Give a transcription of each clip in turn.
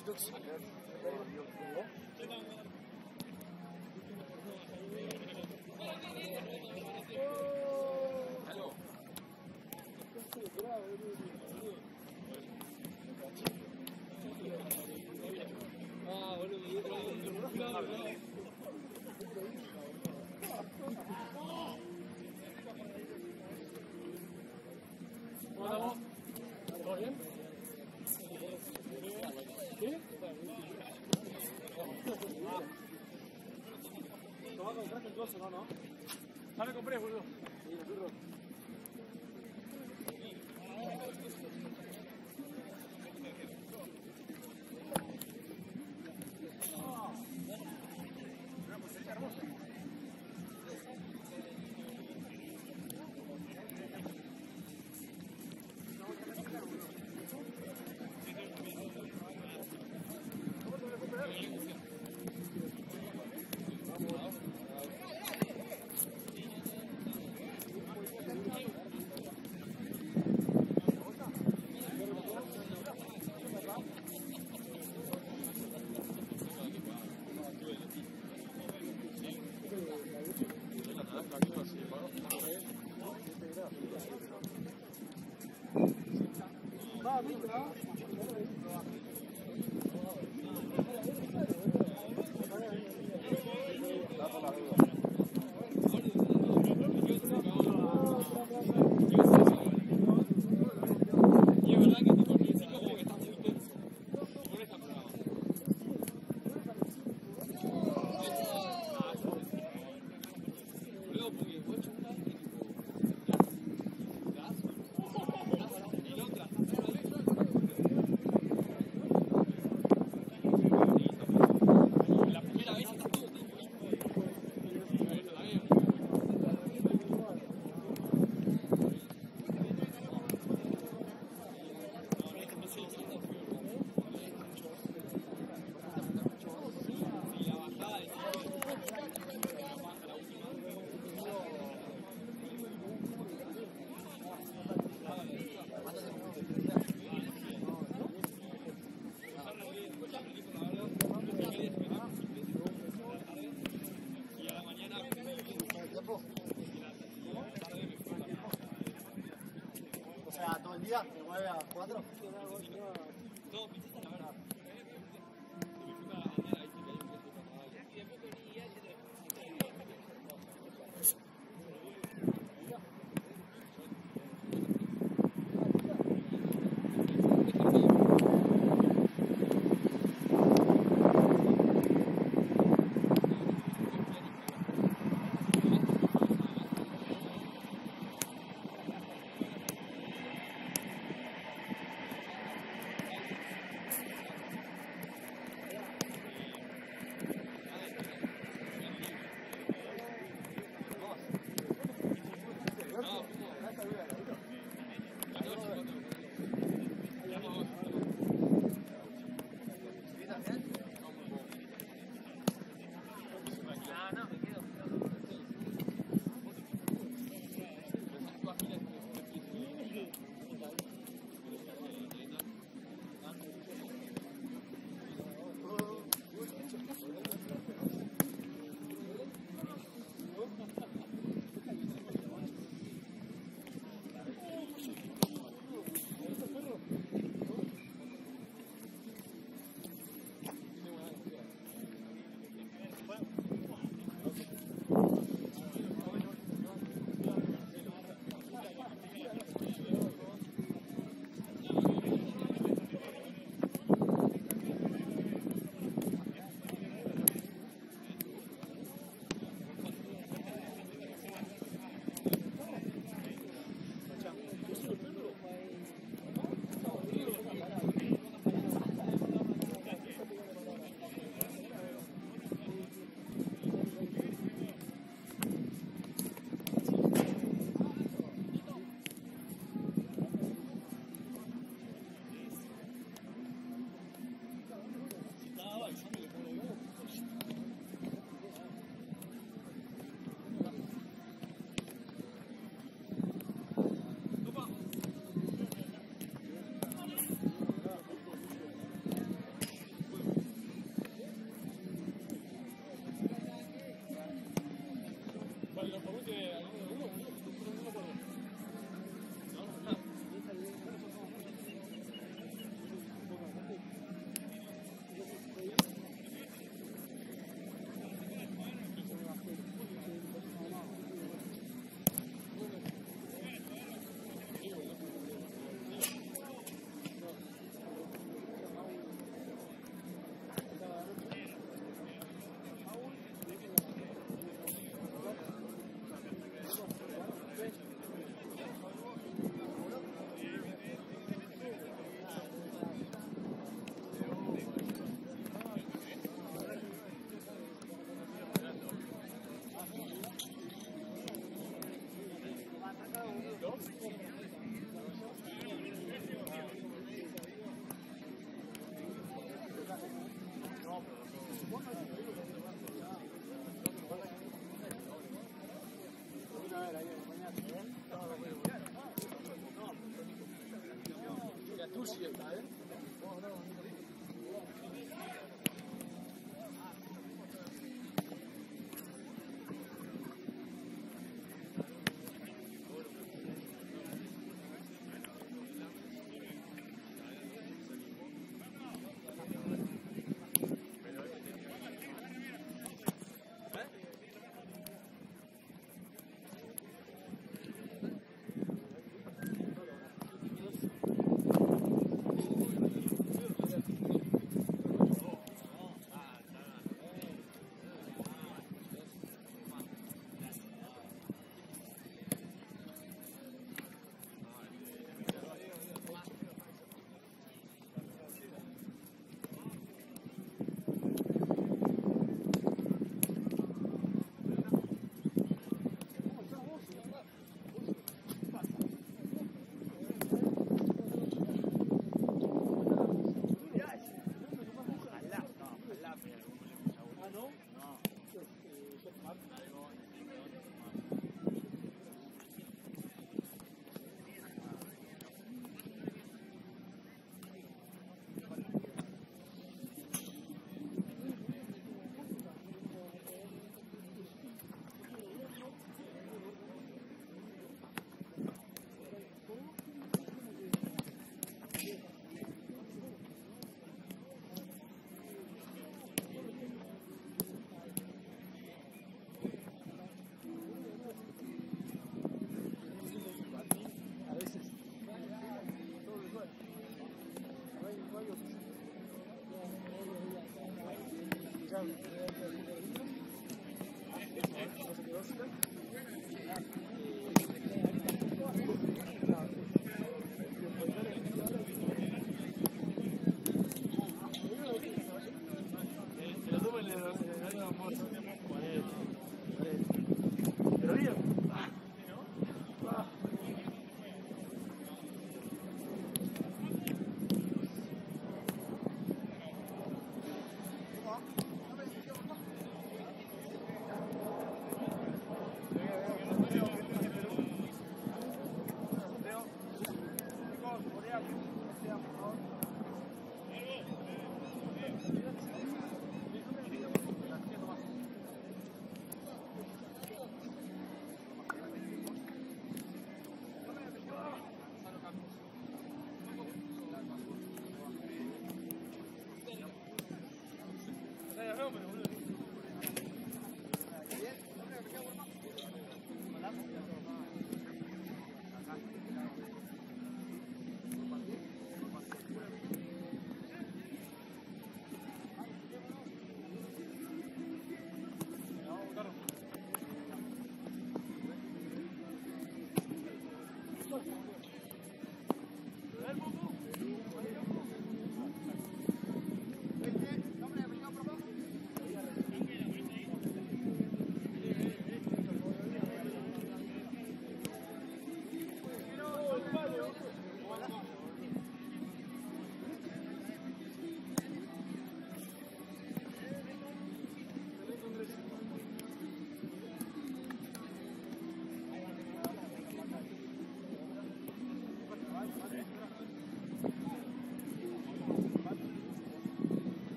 ¿Todo bien? ¿Sí? ¿Lo vas a comprar el coso, no? Ya lo compré, boludo. ¿Todo el día? ¿De 9 a 4?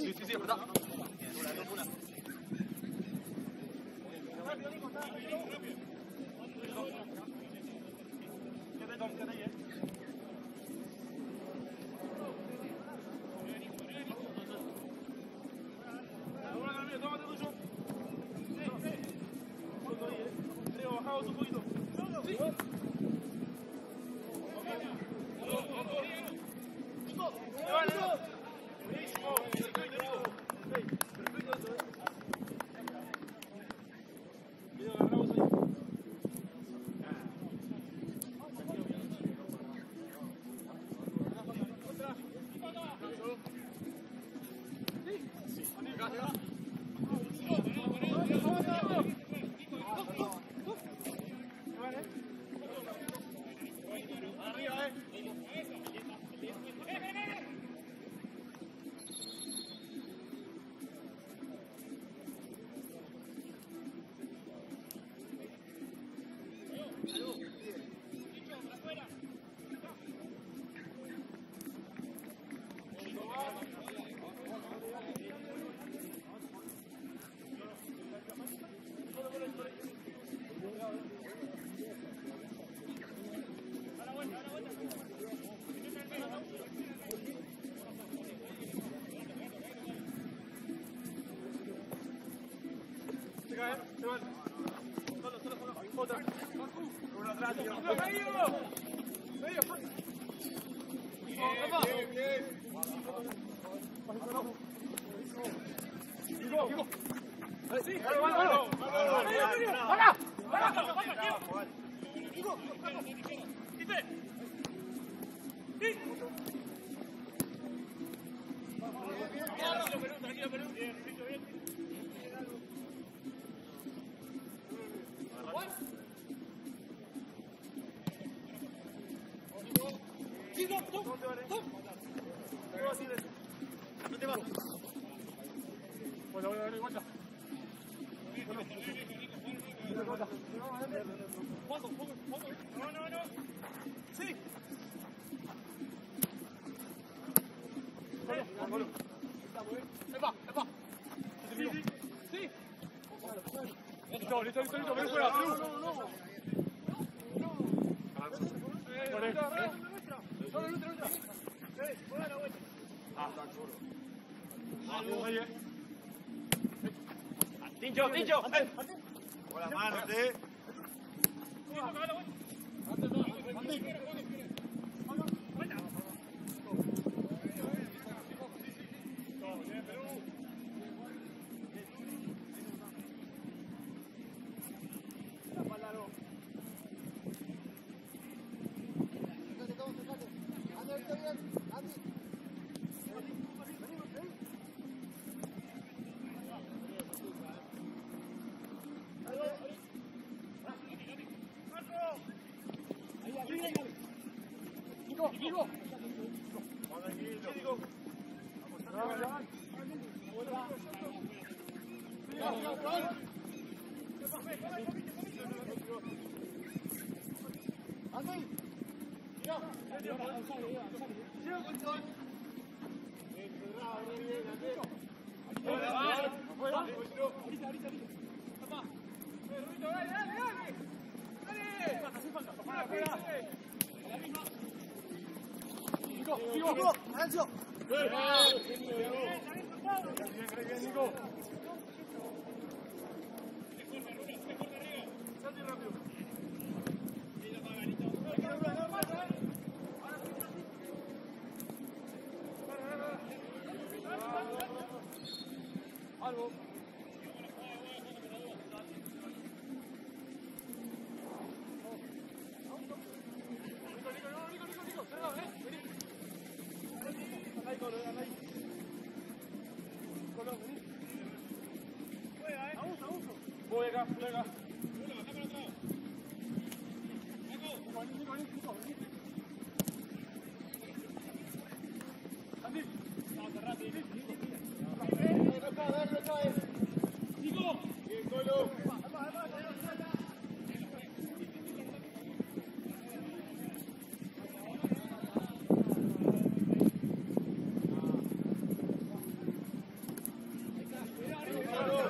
Sí, sí, está. Listo, ven fuera, Tincho. Con las manos, Juega.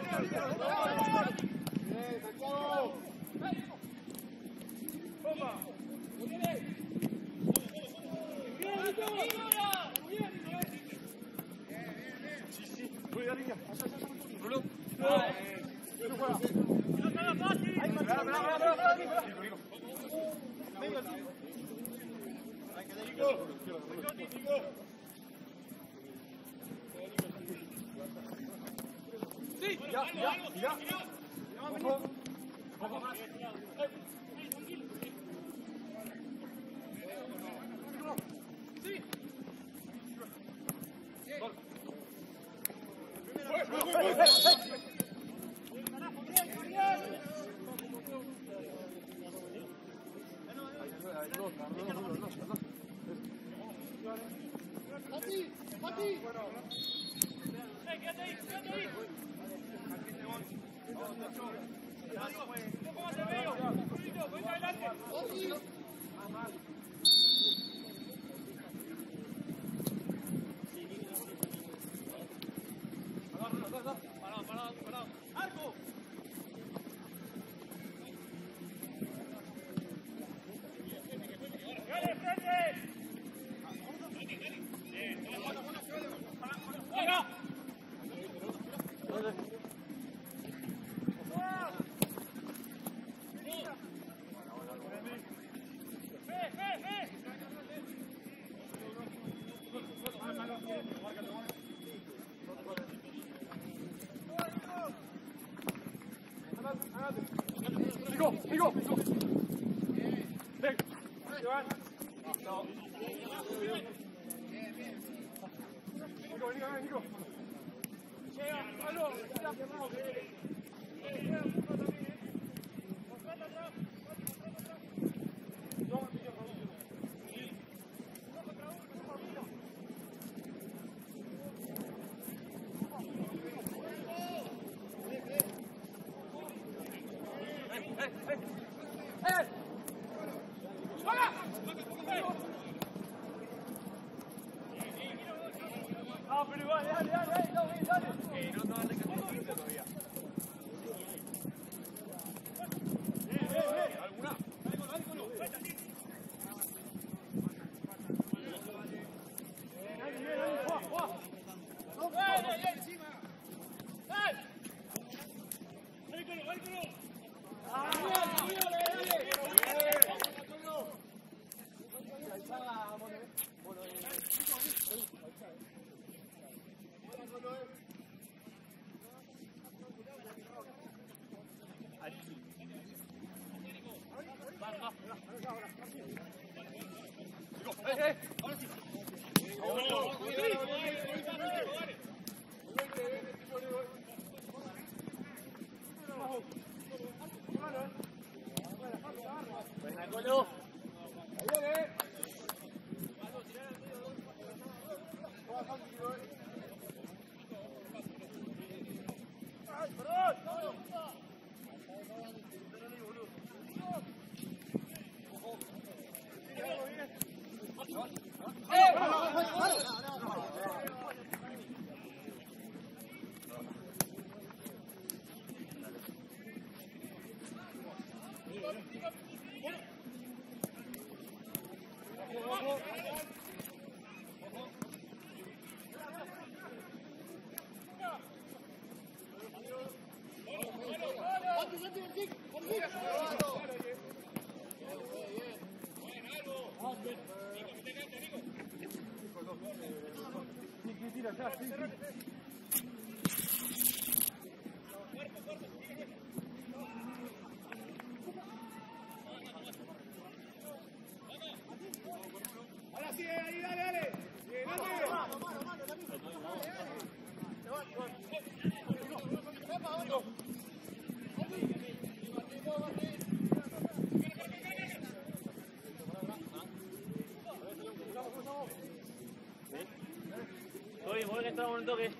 Voy que entramos en un toque.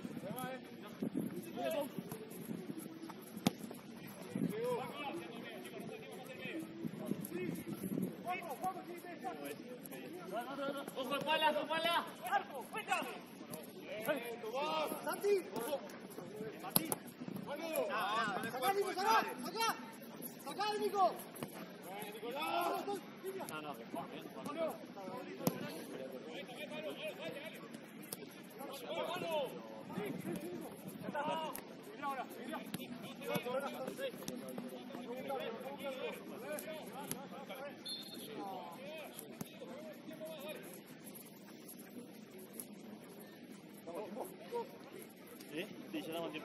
¡Ojo, espalda, espalda! ¡Arco, venga! ¡Santi! ¡Ojo! ¡Santi! ¡Sacá, Nico, sacá! ¡Sacá! ¡Sacá, Nico! No, no, que ¿sí? Sí, ya damos tiempo.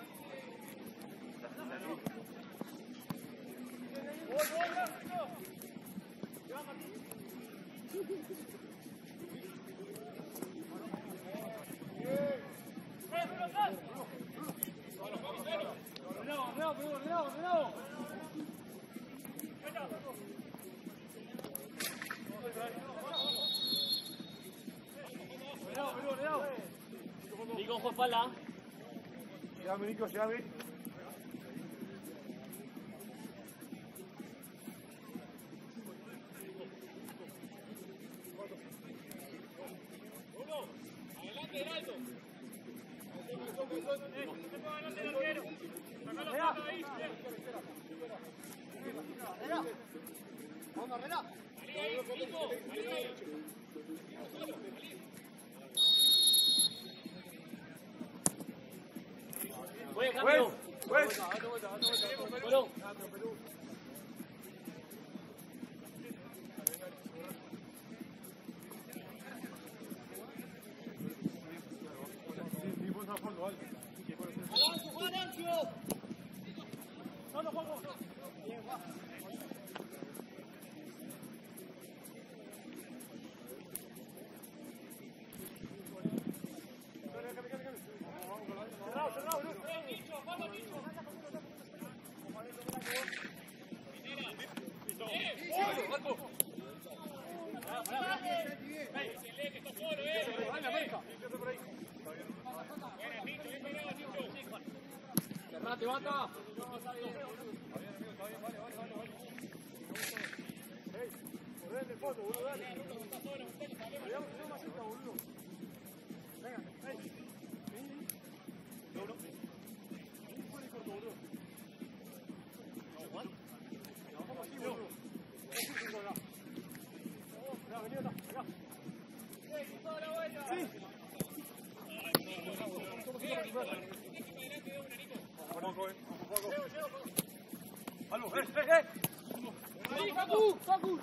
Nico, ojo espalda. Llévame, Nico, llévame. ¡Vamos, Herrera! Buen cambio. Pues. Bueno. Cerrate, bata. Corre de fondo, boludo, dale. Vayamos más cerca, boludo. Venga, ahí. Uno. Fuera y corto, boludo. Vamos así, boludo. Acá, vení acá, acá. Sí. ¡Aló! ¡Sí, Facu! ¡Facu!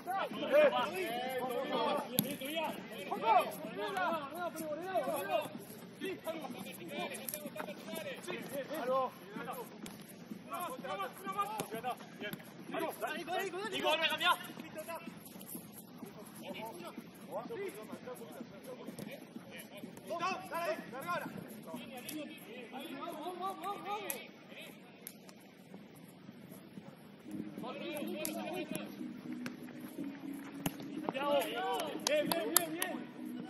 Nico, vuelve a cambiar. Bien, bien, bien, bien.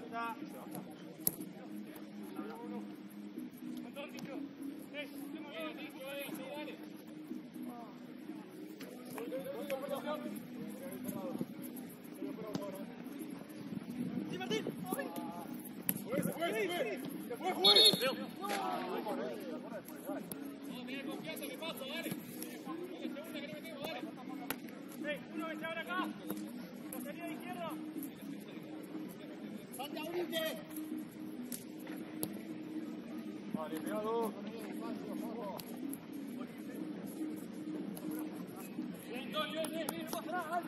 ¡Sí, Martín! Confianza, que pasa, dale. Segunda que no metemos, dale. Uno que se abre acá. La salida de izquierda. ¡Salta, unite! Vale, pegado. Bien, bien, bien, más atrás, dale.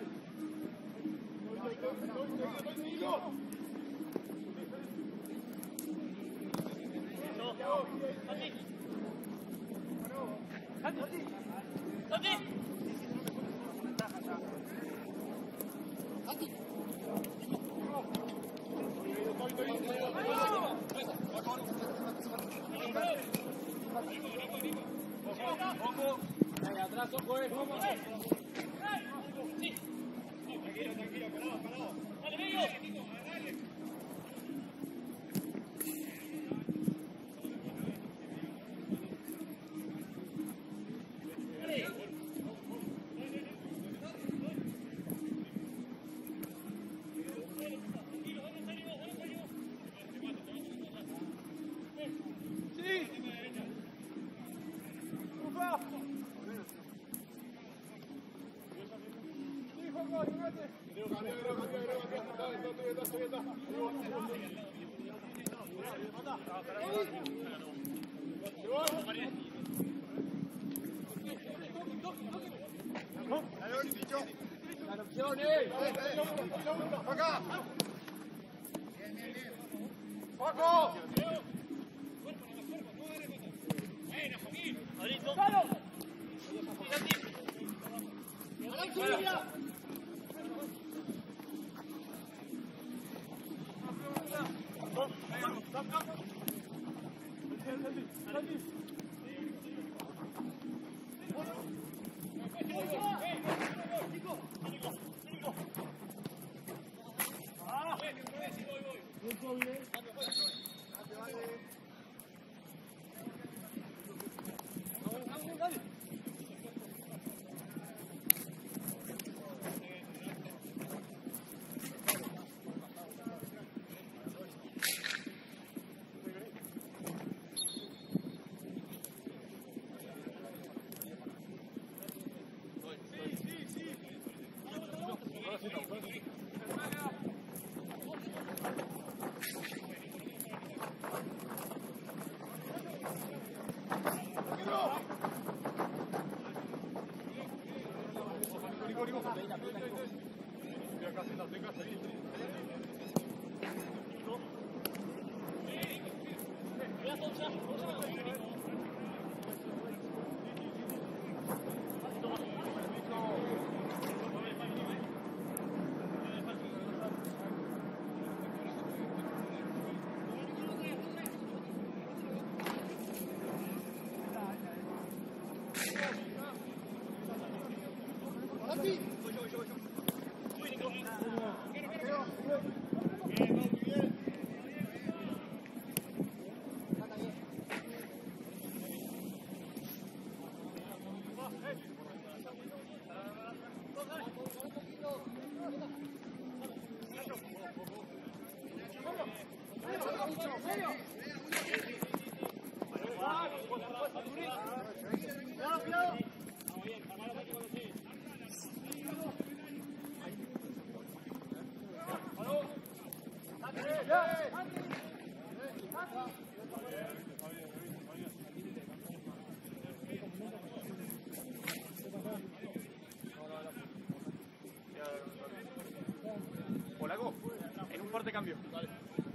Atrás, ojo, vamos. Tranquilo, parado. Dale, medio. ¡Sí! ¡Ufa! Polaco, en un fuerte cambio. Vale.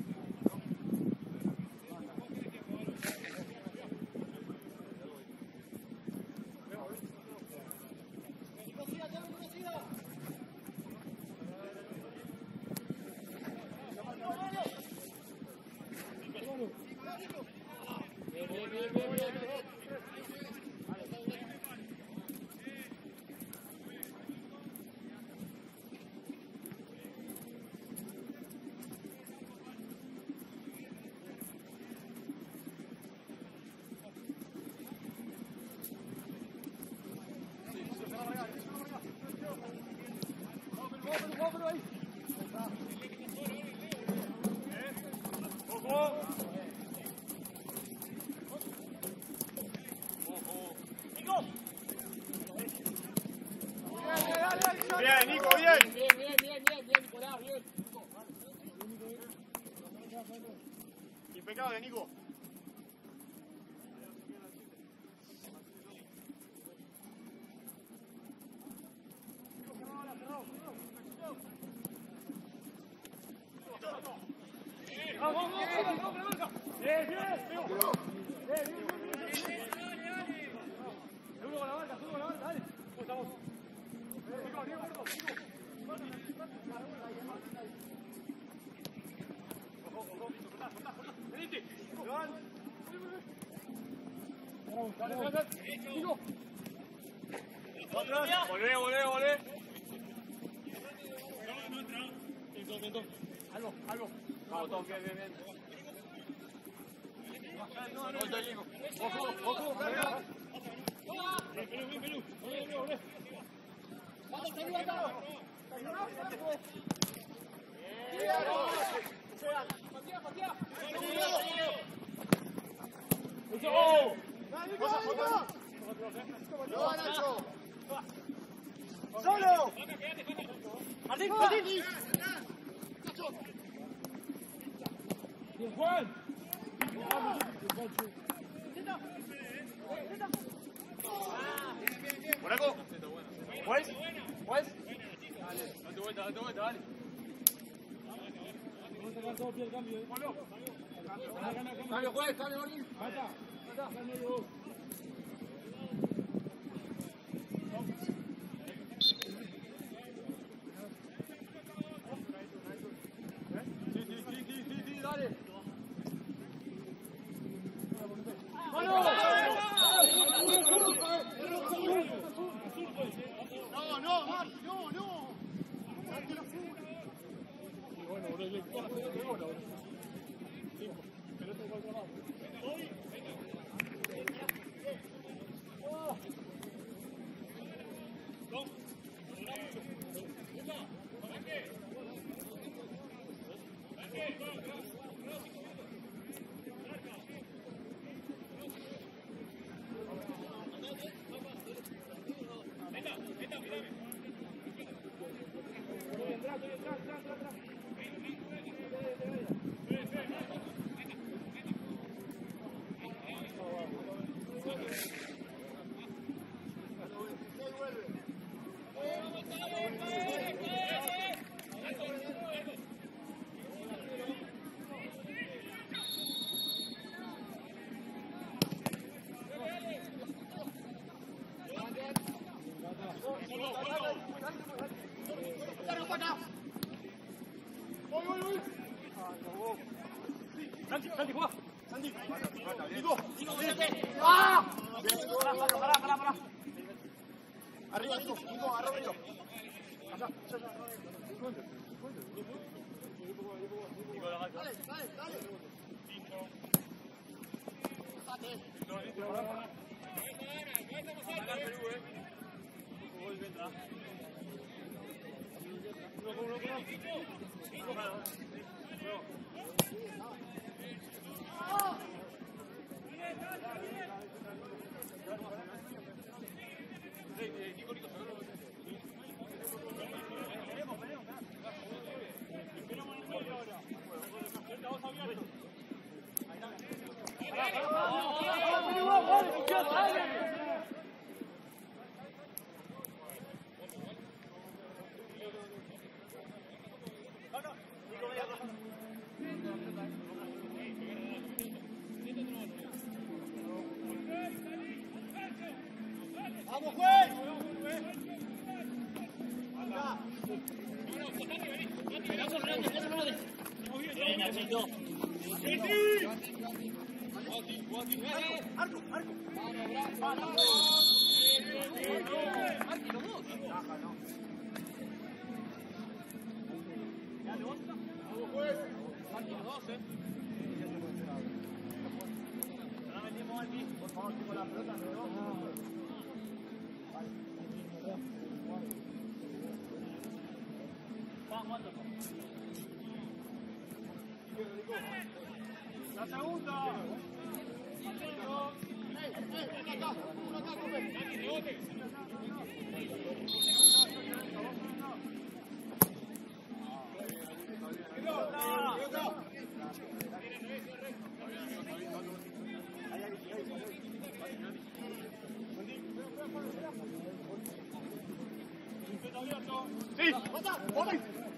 Bien, Nico, bien. Bien, Nicolás, bien. Impecable, Nico. Volvé. Algo. Vamos, todos, bien. Ojo. Perú. ¡No, Nacho! ¡Solo! ¡Martín, Martín! ¡Bien, Juan! ¡Monaco! ¿Juez? ¿Juez? Date vuelta, dale. Vamos a sacar todo pie el cambio, ¿eh? ¡Cambio, juez! ¡Cambio, Martín! Cambio yo. Sí, dale. Santi, juega. Santi. ¡Ah! Pará. Arriba, Nico, arriba. Allá. Dale. ¡Vamos, juez! Por favor, con la pelota, ¿no? La segunda. Sí, ¡vota!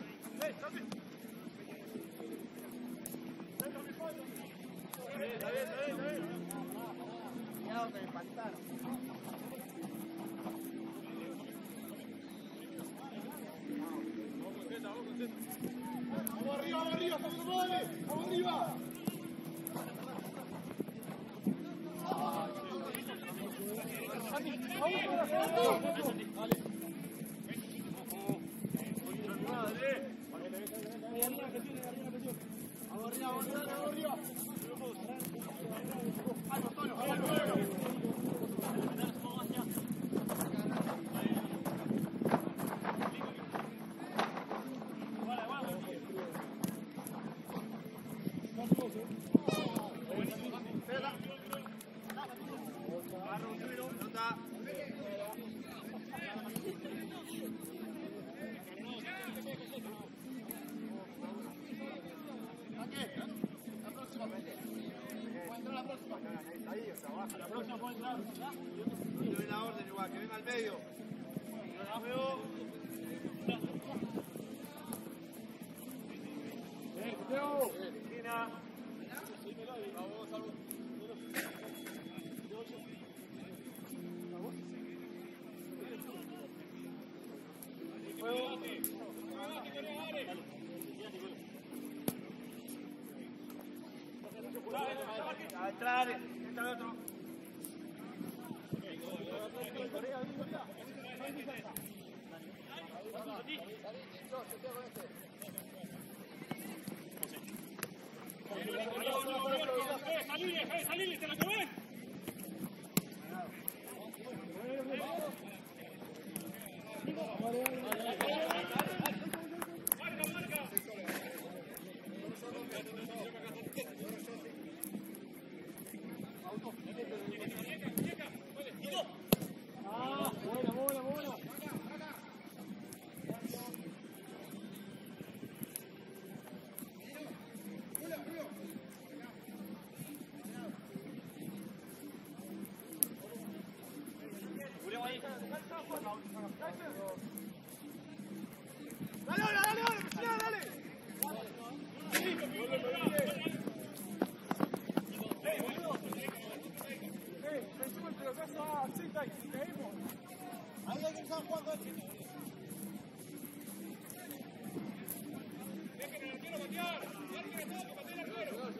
Vamos arriba, vamos arriba. Espera. pelota. La próxima puede entrar. Le doy la orden igual, que venga al medio. Esquina. A entrar, entra el otro. ¡Salí! ¡Te lo comen! Buena. Dale. Ahí alguien está jugando. ¡Dejen el arquero patear! ¡Marquen a todos que patee el arquero!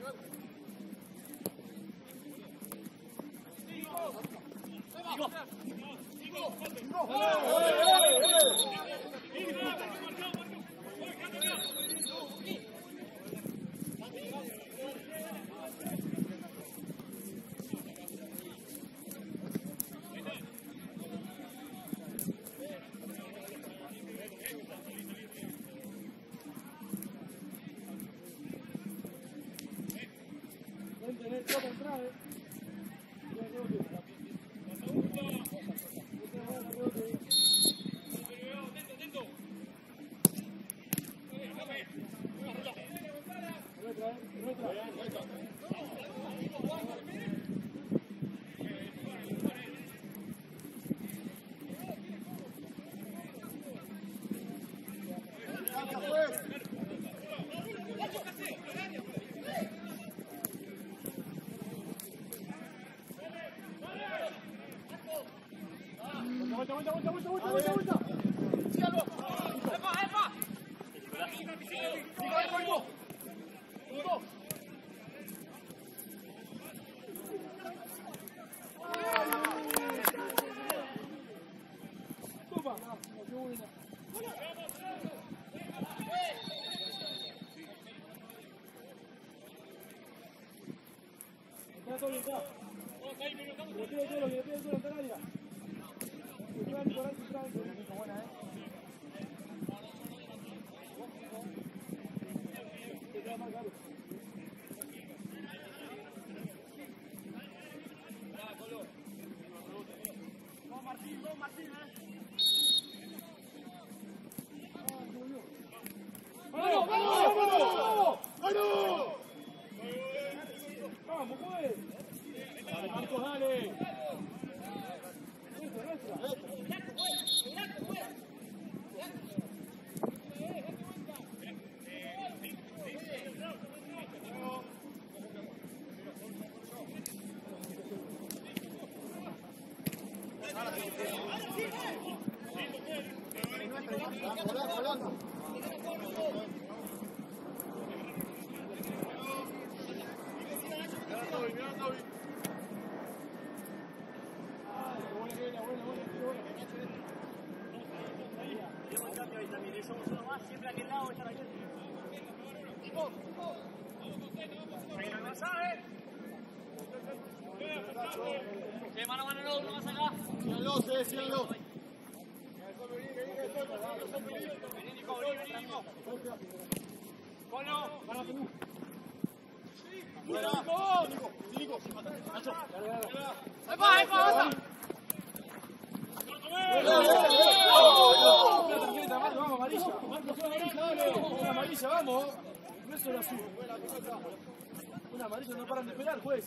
amarilla, vamos. No es solo así. Una amarilla no paran de esperar, juez.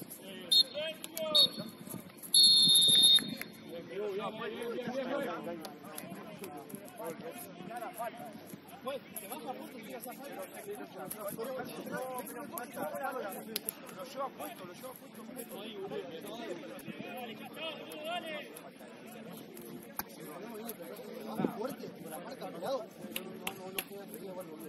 Bien. Juez, te baja a punto y tiras a falta. Lo lleva puesto. Fuerte, con la marca al lado. No puede pedir igual volver.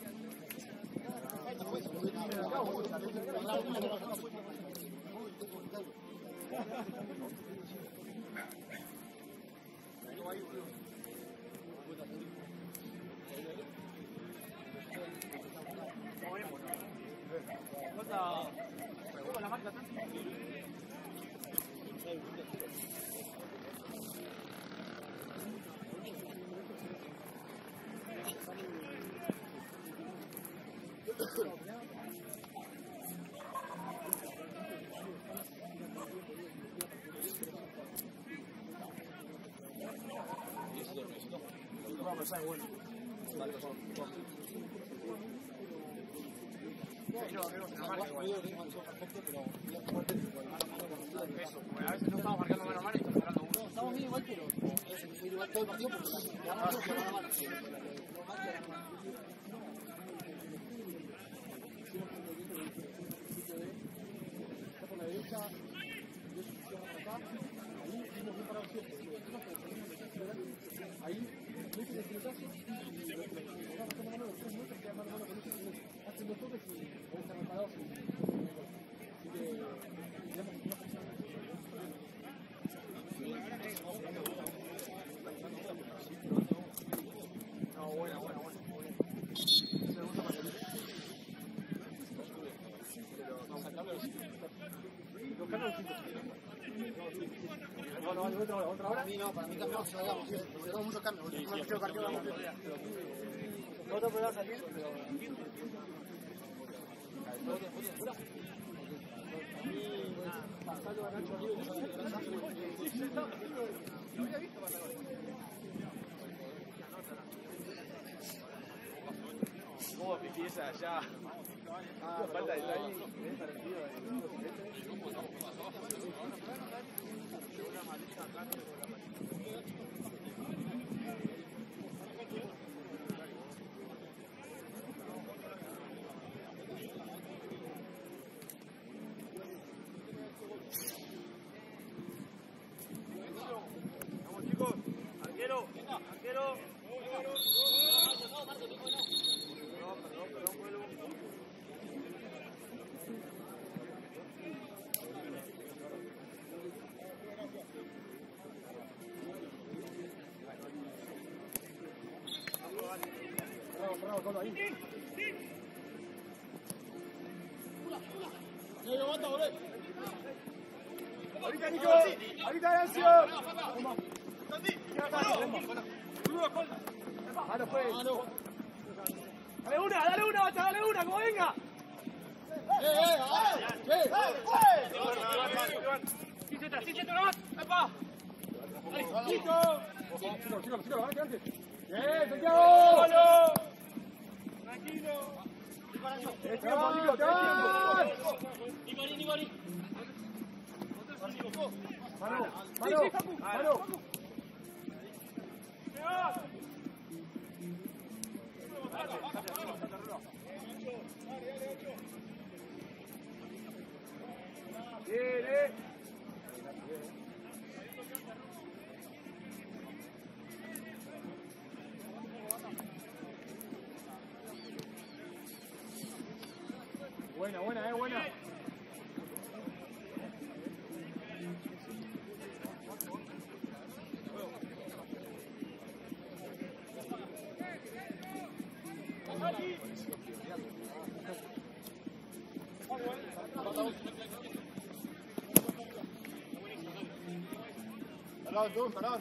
La marca a veces no estamos marcando mano a mano y estamos marcando uno. Estamos bien igual, pero es igual todo el partido porque la mano se va a mano. Por la derecha, y eso se llama acá, ahí hicimos bien parado siempre. Ahí, metes el pelotazo y lo vamos a mano los 3 minutos, queda mano a mano con eso, hacen 2 toques y ahí están reparados. Así que, digamos, una persona. No, buena. Para mí no, para mí cambiamos, cerramos muchos cambios. Otro puede salir, ¿cómo empieza allá? Falta de timing. Vamos chicos, arquero. Perdón, vuelo. Bravo, todo ahí. Ahorita, Nico. Ahorita, Horacio. Dale, pues. Dale una, como venga. Sí, nomás. ¡Epa! ¡Listo! Chico, antes. ¡Bien, Santiago! Tranquilo. Nibali. Mano. Buena. Parado.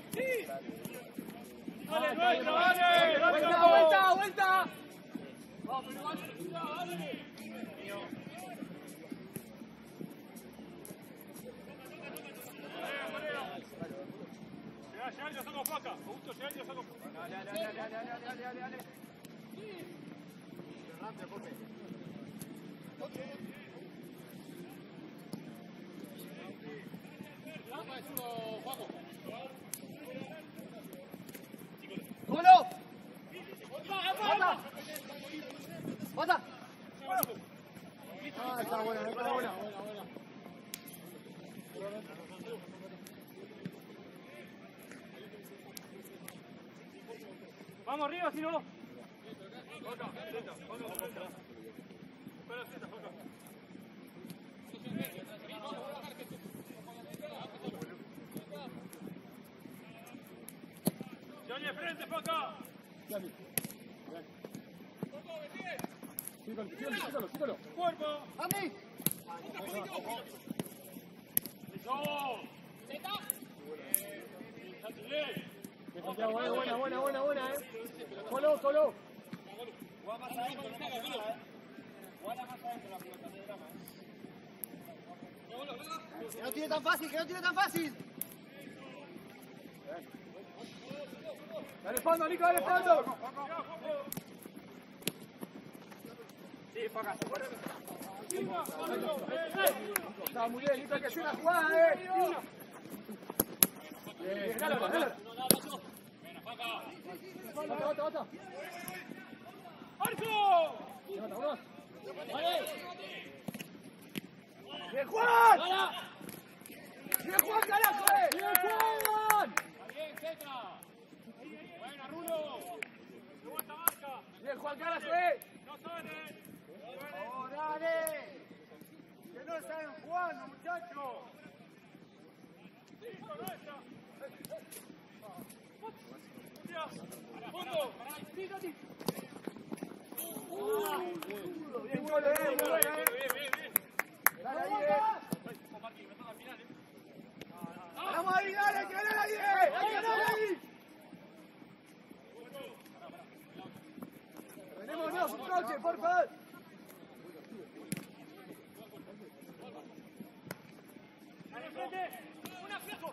Vuelta. Llegá, yo saco placa. Augusto, llegá, yo saco placa. Dale. Rápido, Jorge. ¡Cómelo! ¡Bota! ¡Bota! Ah, está buena. Vamos arriba, si no. Johnny, frente, Foca. Dale. Sígalo. Cuerpo. ¡A mí! Buena. Colo. Que no tiene tan fácil. Dale fondo, Nico, dale fondo. Sí, Foca. Está muy bien, Nico, hay que hacer una jugada, Bien, dale. Bota. ¡Arco! Vamos. ¡Bien, Juan! ¡Bien, Juan, carajo, ¡Bien, Juan! Bien, Zeta. Buena, Rulo. Luego esta marca. ¡Bien, Juan, carajo, No sale. ¡Oh, dale! ¡Que no están jugando, muchachos! ¡Fondo! Bien, Colo, bien. Dale ahí, ¡Vamos ahí, dale! ¡Hay que ganar ahí! Tenemos un coche, por favor. ¡Dale, frente! ¡Una flaco!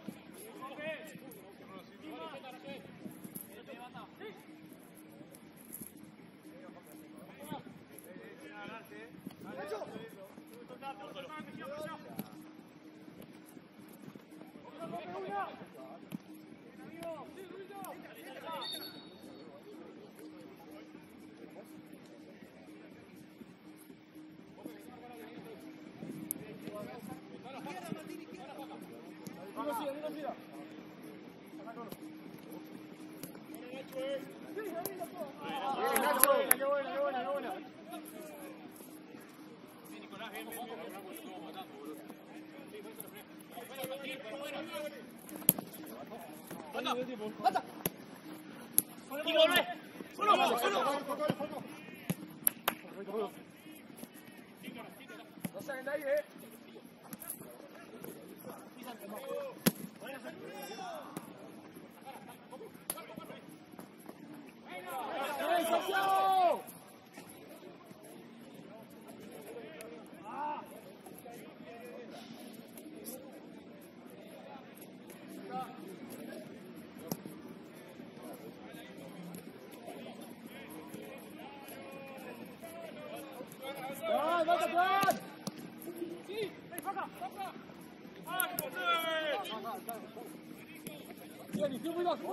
Qué buena. ¡Bata! ¡Y volvé! ¡Solo! No salen de ahí, ¡Bien, Santiago! ¡Juan! ¡Sí! ¡Foca! ¡Arco! Bien, y muy más.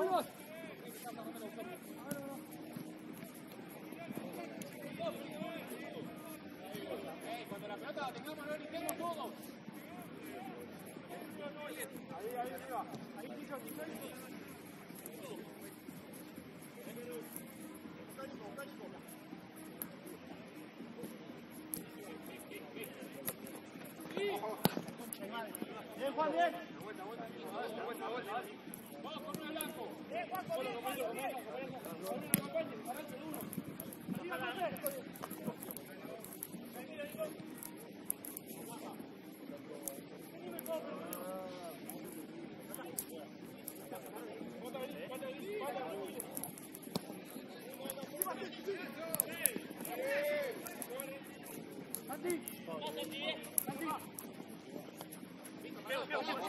Cuando la pelota la tengamos, no limpiemos todos. Ahí arriba. Ahí, Nico. Bien, Juan, bien. Vuelta. Vamos con un blanco. Juan, bien.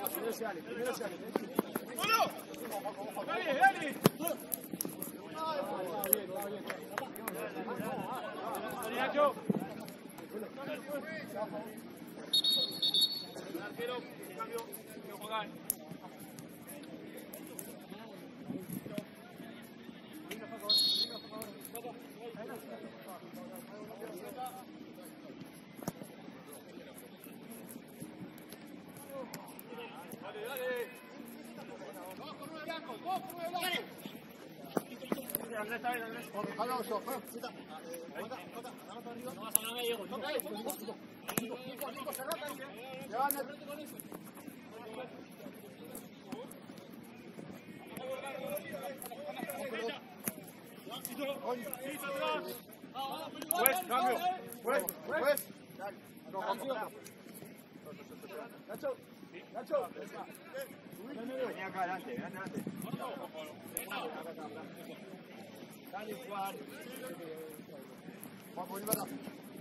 Primero se Ale. ¡Uno! ¡Dale, dale! Está bien. ¡Dale, Nacho! El arquero, cambio, que jugar. Andrés, Andrés. No vas a ganar, Diego. Nico, cerrate ahí. Pues, cambio. Pues. Nacho. Venía acá adelante, Dale, Juan. Vamos, venga acá.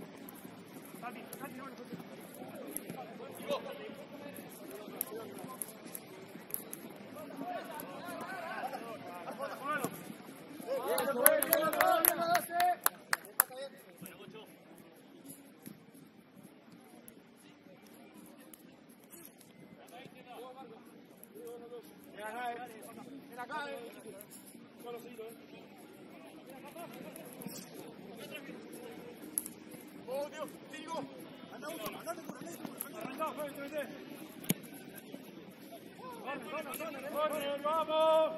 Ven acá, solo sigo, ¡Oh, Dios! ¡Sigo! ¡Andate! Arrancado, joven, ¡Corre, vamos!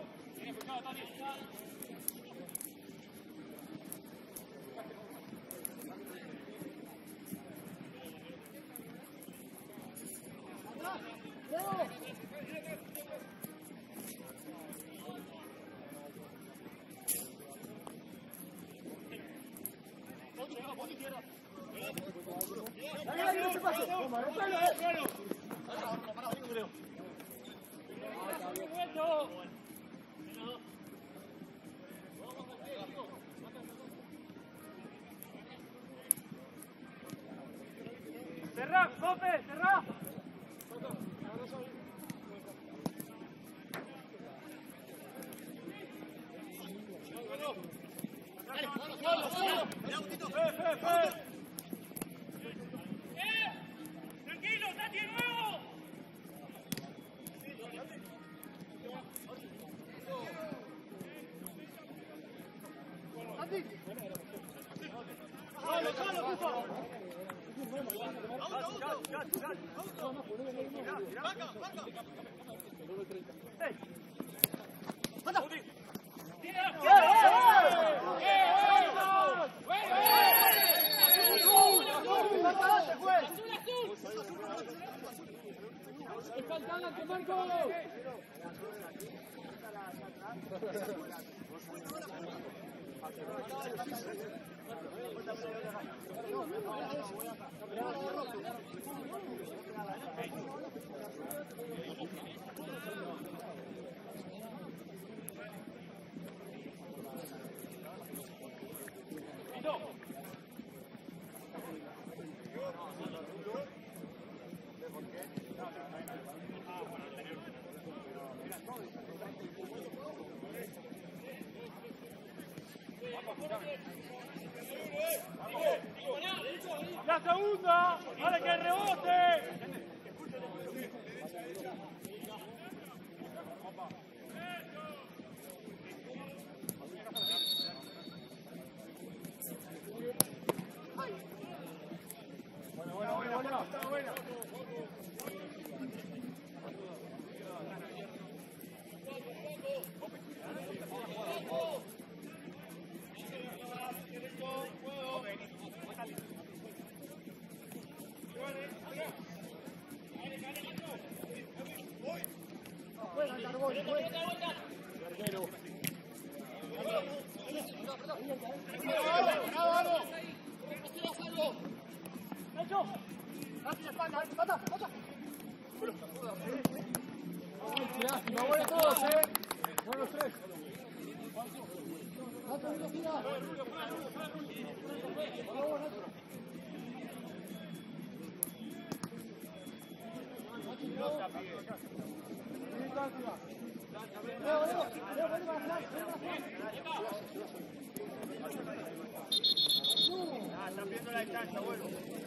¡Cerrá, Cope! ¡Cerrá! ¡Tranquilo, Tati, de nuevo! ¡La segunda! ¡Ahora que rebote! Buena. Lástima, buenos todos, buenos tres. Nacho, distancia. Están viendo la distancia, bueno.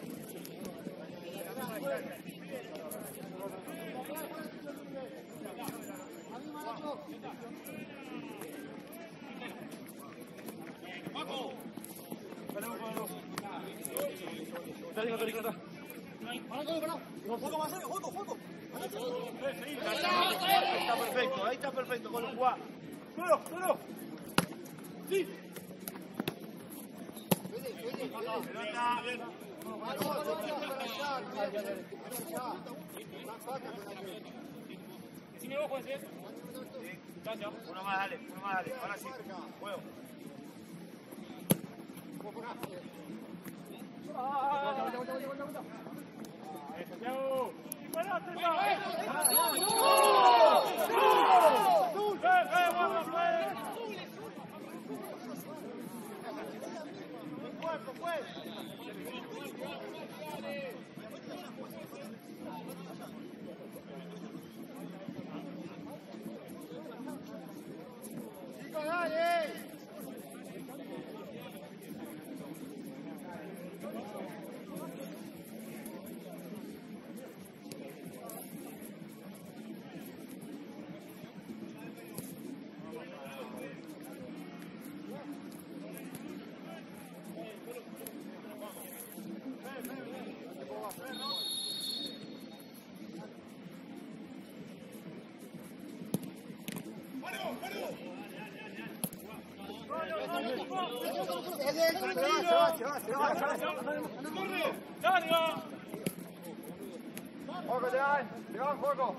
Ahí está perfecto, con el jugar. ¡Duro! ¡Sí! Pelota. Decime vos, Juanse. Gracias. Uno más, dale. Ahora sí. Juego. Santiago. Se va. ¡Larga! Juego, te van, juego.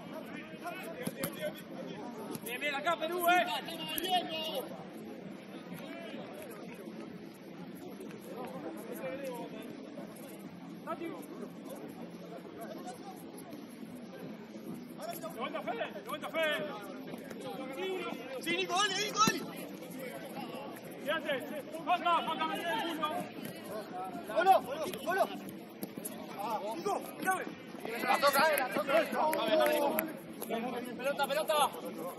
Bien, acá Perú, Levanta fe. Sí, Nico, dale. Fíjate, Faca, mete el culo. Golo. Nico, clave. La toca. Pelota.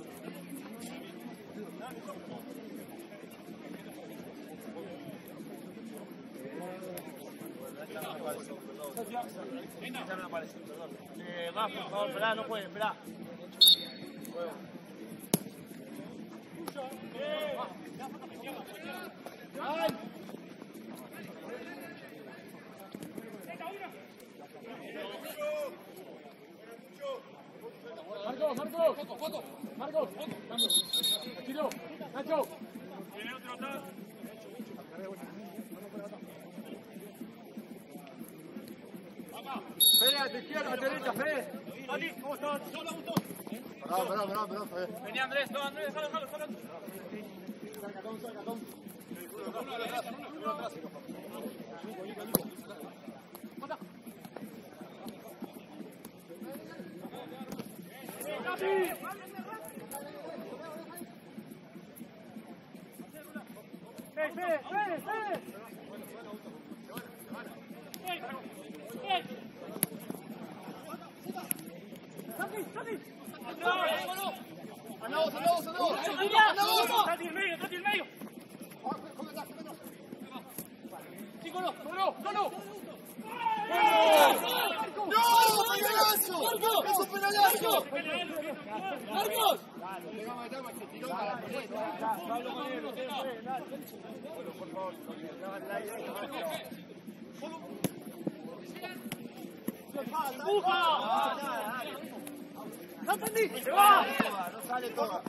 Va, por favor, esperá, no puede, esperá. Marcos, tiro, Nacho. Viene otro atrás. Fede, a tu izquierda, a tu derecha, Fede. Mati, ¿cómo estás? Perdón, Fede. Vení Andrés, déjalo. Sacatón. Tati el medio. Sí, Colo. ¡Es un penalazo! ¡Marcos! ¡No entendí! ¡Se va! No sale todo.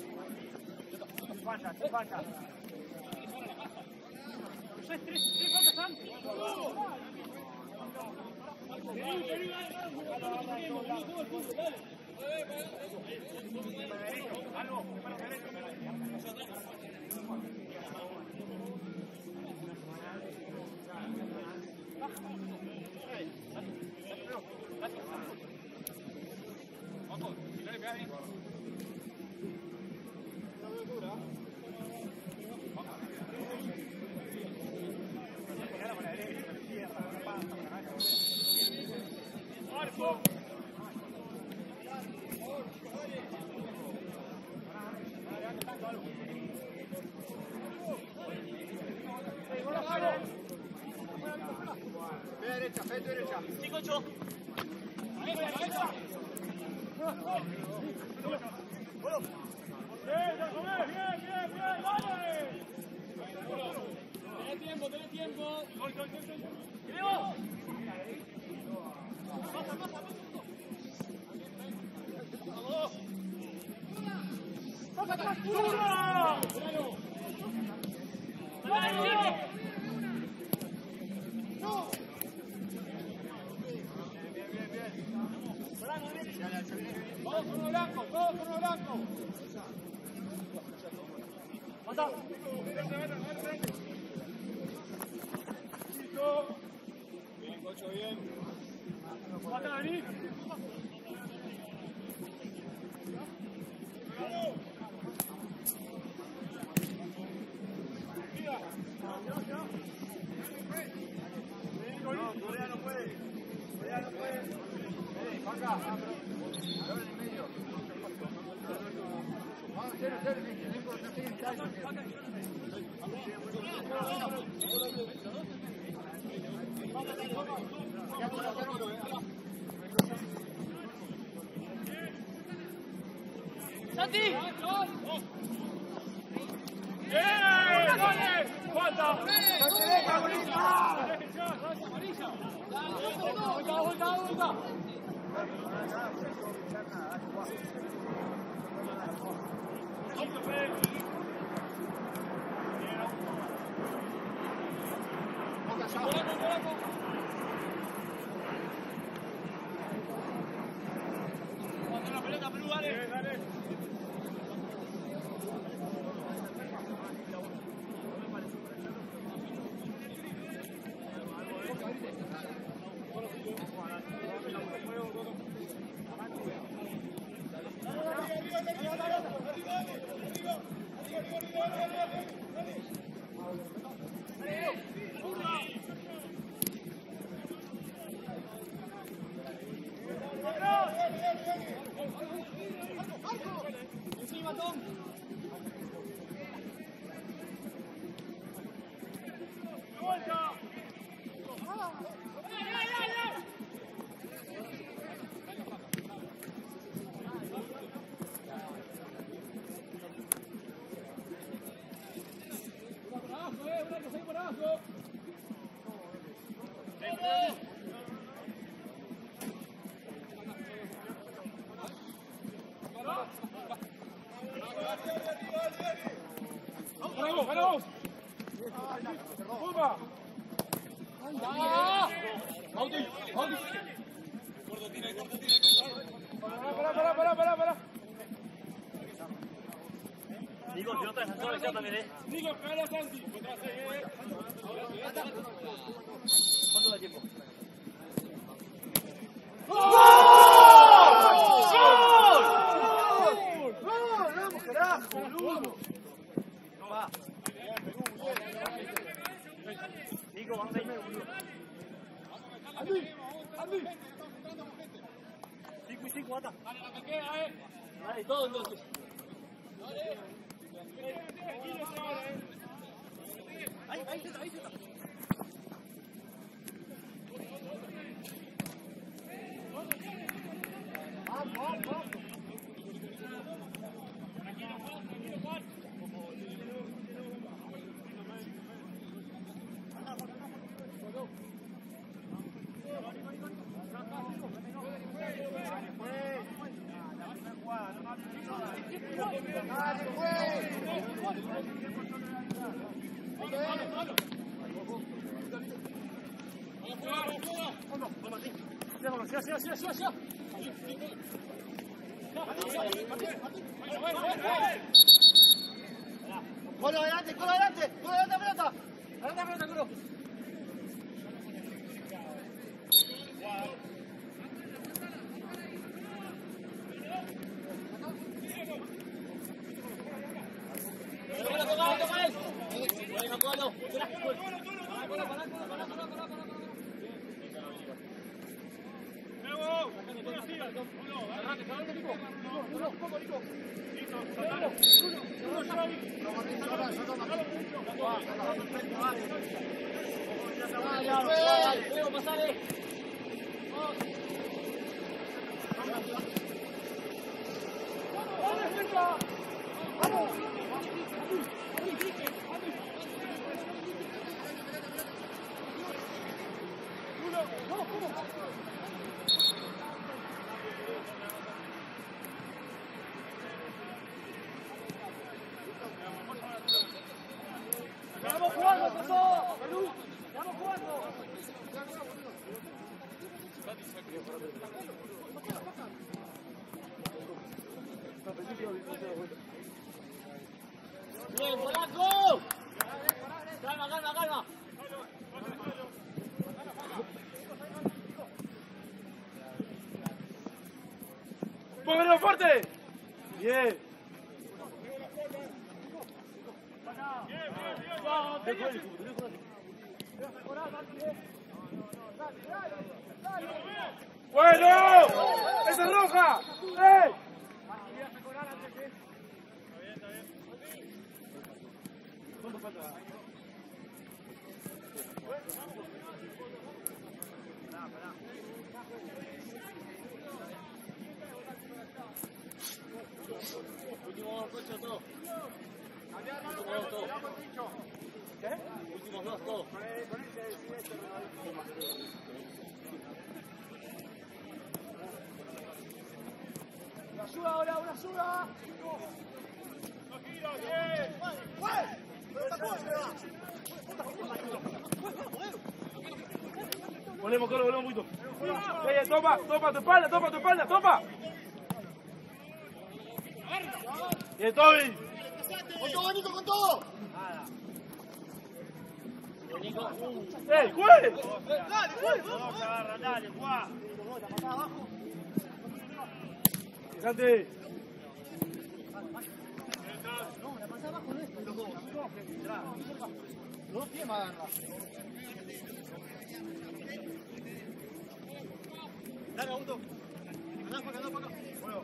Se falta. Tres faltas antes. Marco. 5-8. Tenés tiempo. ¡Diego! Todos con uno blanco, todos con uno blanco. ¡Mata! Bien, Cocho, bien. ¡Mata, vení! Corea no puede. Corea no puede. Acá. Ahora en el medio. Vamos, cero, no tienen tallo. ¡Santi! ¡Falta! ¡Vuelta! Cuando la pelota, Perú, dale. Encima, Tom. ¡Vuelta! Por abajo. ¡Vamos! ¡Pumba! ¡Pauti! Corto tiene. ¡Para! Digo, si no te dejas solo, ya también, Digo, pegale a Santi. ¿Cuánto da tiempo? ¡Gol! ¡Vamos, carajo, boludo! No va. Nico, vamos a irme, boludo. ¡Andy! 5 y 5, bata. Dale, la que queda, Dale, todo entonces. Ahí se está. ¡Vamos! ¡Ya! ¡Colo adelante, pelota! ¡Adelante, pelota, Colo! ¡Estamos jugando, Coco! ¡Salud! ¡Estamos jugando! ¡Bien, Polaco! ¡Calma, calma, calma! ¡Póngalo fuerte! ¡Bien! ¡Bueno! ¡Esa es roja! ¡Eh! ¿Cuánto falta? Últimos 8 todos. ¿Qué? Últimos 2 todos. ¡Una ayuda ahora! ¡Una ayuda! Volvemos, Carlos, volvemos un poquito. Toma, toma tu espalda, toma tu espalda, toma. Bien, Toby. ¡Con todo, Nico, con todo! ¡Ey, juegue! ¡Dale, juega! Dale, juega. Santi. Los dos pies me agarran. Dale, Augusto. Andá para acá, Bueno.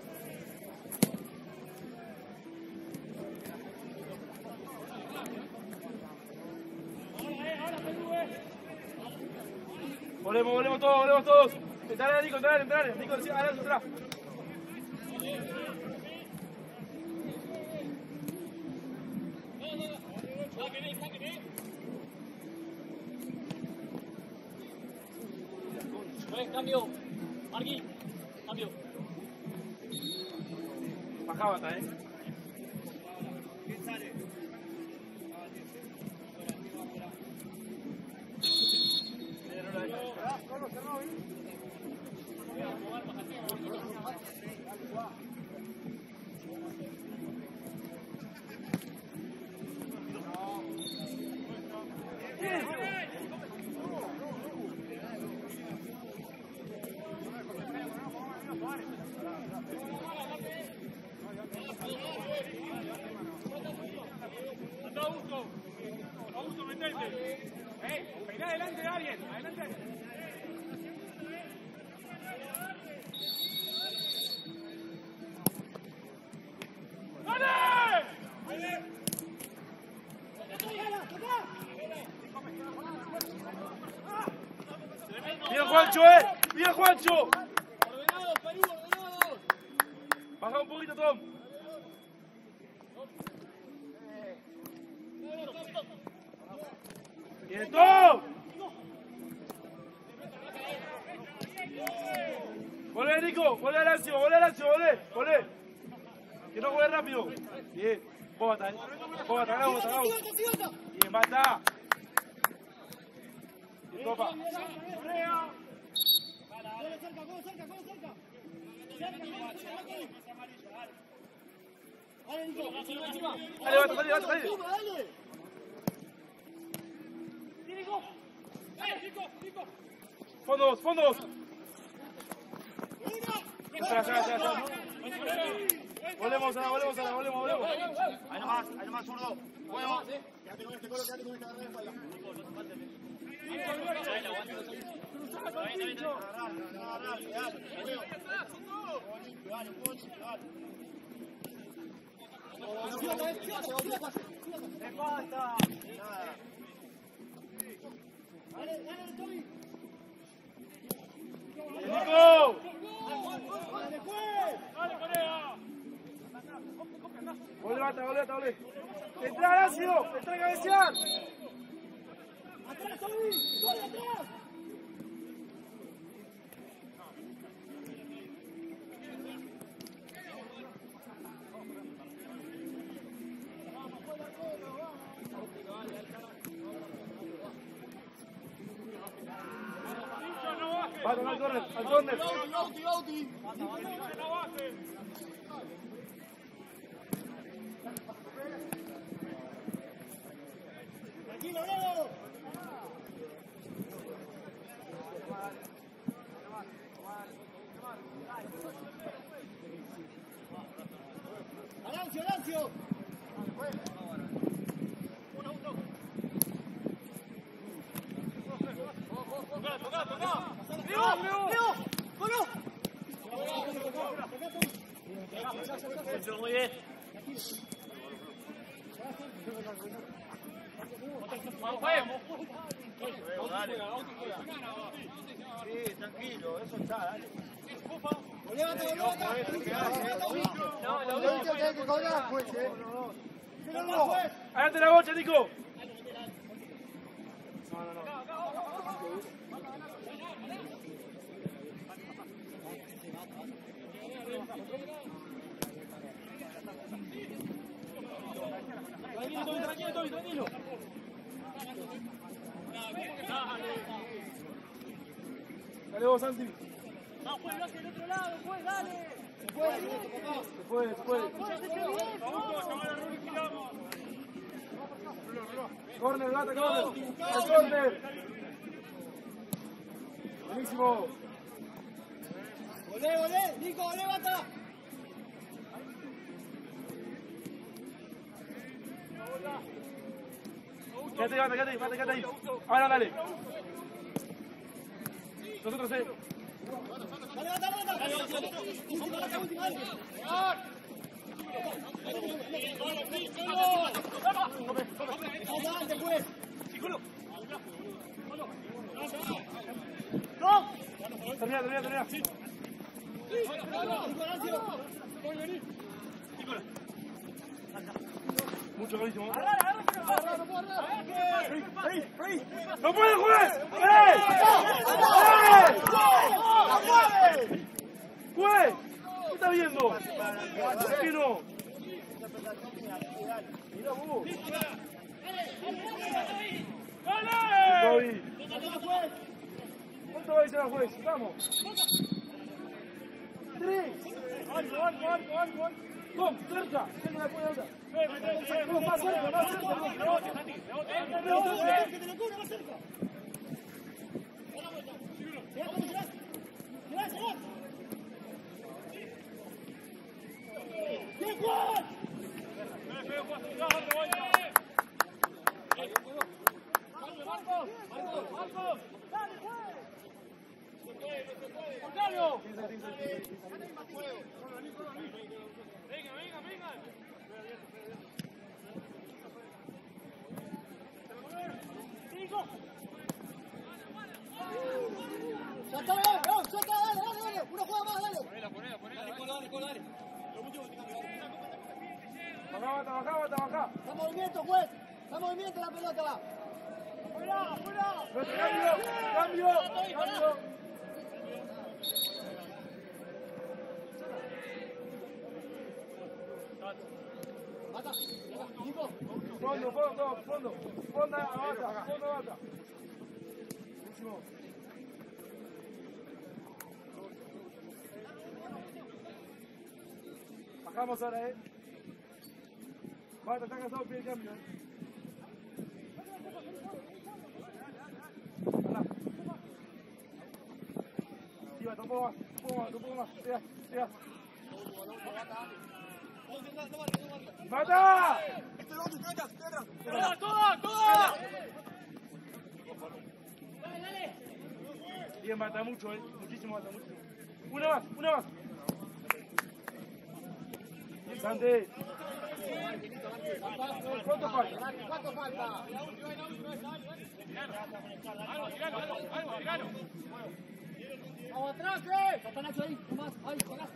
Volvemos todos. Entrale, Nico, entrale. Nico, adelante, atrás. Cambio. Marquín. Cambio. Bajaba hasta, ¿Quién sale? Anda, Augusto. Augusto, metete. Peiná adelante de alguien. Adelante. ¡Bien, Juancho, ¡Bien, Juancho! Ordenados, Perú, ordenados. Baja un poquito, Tom. ¡Bien, Tom! ¡Volé, Nico! ¡Volé, Lazio! ¡Volé! Que no juegue rápido. Bien. Bota, Bota. Bien, bata. Bien, topa. Dale, bata, salí. Fondos. Ya. Volvemos. Ahí nomás, zurdo. Juego. Quédate con este colo, quédate con esta agarra de espalda. Nico. Dale, Corea. Volé, bata, volé. Entra, ácido. Entra a cabecear. ¡Atrás, Toby! ¡Corre atrás! Bata, al córner. No baje. ¡Tranquilo, Leo! ¡Alancio! Muy bien. Sí, tranquilo, eso está, dale. ¡Levanta! No, lo único que hay que cobrar, pues, ¡Pero Adelante la bocha, Nico. Tranquilo. Dale vos, Santi. No, pues hacia el otro lado, pues, dale. Se puede. Corner, bata, corner. Buenísimo. ¡Olé! ¡Nico, olé, bata! Quédate ahí. Ahora dale. Nosotros ¡Dale, última! ¡Adelante, pues! Termina. Mucho buenísimo. ¡No puede, juez! ¡Juez! ¿Qué está viendo? ¿Por qué no? Mira vos. David. ¿Cuánto va a decir al juez? Vamos. 3. Algo. Tom, cerca. Tengo la puerta. No, más cerca. ¡Que te lo cubra más cerca! ¡Girás! ¡Bien, Juan! Marcos. Dale, pues. Venga. ¡Ya está, dale! ¡Una jugada más, dale! Dale. Bajá. ¡Está movimiento, juez! ¡Está movimiento la pelota! Fuera. Cambio. ¡Mata! ¡Nico! Fondo. Fondo a bata. Buenísimo. Bajamos ahora, Bata, está cansado, pide cambio, Sí, bata, un poco más. Siga. ¡Bata! ¡Toda! Bien, bata mucho, muchísimo. Una más. Santi. ¿Cuánto falta? Tiralo. ¡Vamos atrás, Está Nacho ahí, nomás. Ahí, atrás.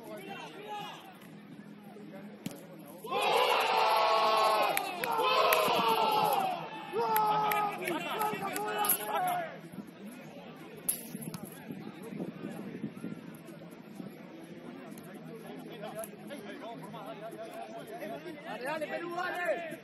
Dale, Perú, dale.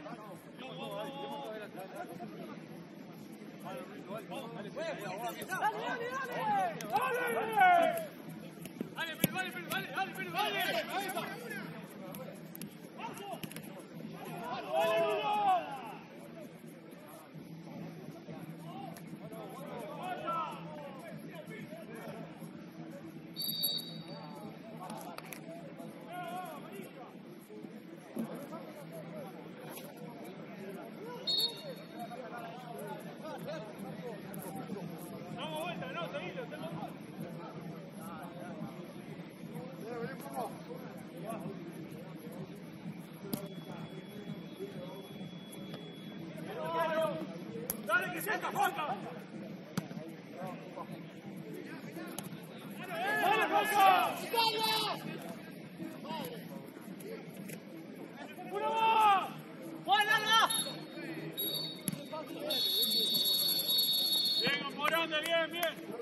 ¡Dale que seca, Jota! ¡Dale, Jota! ¡Una más! ¡Buena! Bien, Morante, bien, bien.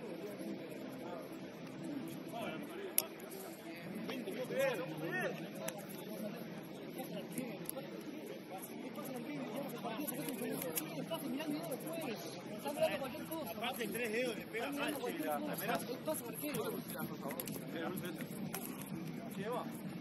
Aparte 3 dedos le pega mal. Lleva.